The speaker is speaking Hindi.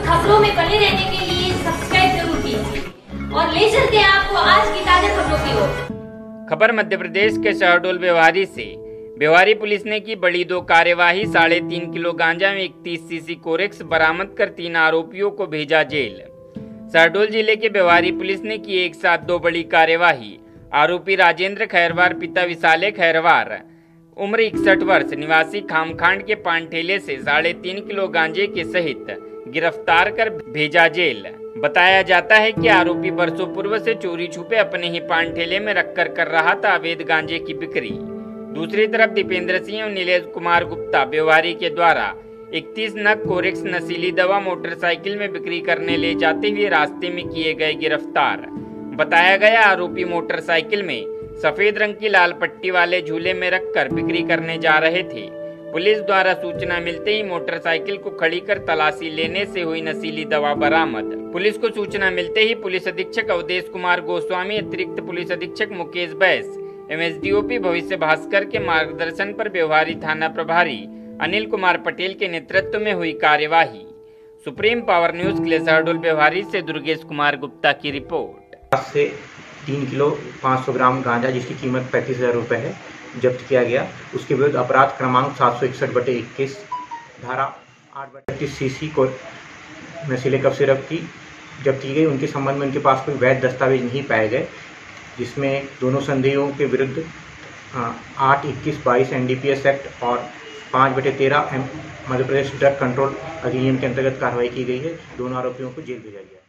खबरों में बने रहने के लिए सब्सक्राइब जरूर कीजिए और ले चलते हैं आपको आज की ताजा खबरों की ओर। खबर मध्य प्रदेश के शहडोल व्यवहारी से। व्यवहारी पुलिस ने की बड़ी 2 कार्यवाही। 3.5 किलो गांजा में 31 सीसी कोरेक्स बरामद कर 3 आरोपियों को भेजा जेल। शहडोल जिले के व्यवहारी पुलिस ने की एक साथ 2 बड़ी कार्यवाही। आरोपी राजेंद्र खैरवार पिता विशाले खैरवार उम्र 61 वर्ष निवासी खामखांड के पान ठेले से 3.5 किलो गांजे के सहित गिरफ्तार कर भेजा जेल। बताया जाता है कि आरोपी वर्षों पूर्व से चोरी छुपे अपने ही पान ठेले में रखकर कर रहा था अवैध गांजे की बिक्री। दूसरी तरफ दीपेंद्र सिंह और नीलेश कुमार गुप्ता व्यवहारी के द्वारा 31 नग कोरेक्स नशीली दवा मोटरसाइकिल में बिक्री करने ले जाते हुए रास्ते में किए गए गिरफ्तार। बताया गया आरोपी मोटरसाइकिल में सफेद रंग की लाल पट्टी वाले झूले में रखकर बिक्री करने जा रहे थे। पुलिस द्वारा सूचना मिलते ही मोटरसाइकिल को खड़ी कर तलाशी लेने से हुई नशीली दवा बरामद। पुलिस को सूचना मिलते ही पुलिस अधीक्षक अवधेश कुमार गोस्वामी, अतिरिक्त पुलिस अधीक्षक मुकेश बैस एवं एसडीओपी भविष्य भास्कर के मार्गदर्शन पर व्यवहारी थाना प्रभारी अनिल कुमार पटेल के नेतृत्व में हुई कार्यवाही। सुप्रीम पावर न्यूज के लिए शहडोल व्यवहारी से दुर्गेश कुमार गुप्ता की रिपोर्ट। से 3 किलो 500 ग्राम गांजा जिसकी कीमत 35,000 रुपये है जब्त किया गया। उसके विरुद्ध अपराध क्रमांक 761/21 धारा 8/31 सीसी को नशीले कफ सिरप की जब्त की गई। उनके संबंध में उनके पास कोई वैध दस्तावेज नहीं पाए गए, जिसमें दोनों संदेहियों के विरुद्ध 8, 21, 22 NDPS एक्ट और 5/13 मध्य प्रदेश ड्रग कंट्रोल अधिनियम के अंतर्गत कार्रवाई की गई है। दोनों आरोपियों को जेल भेजा गया है।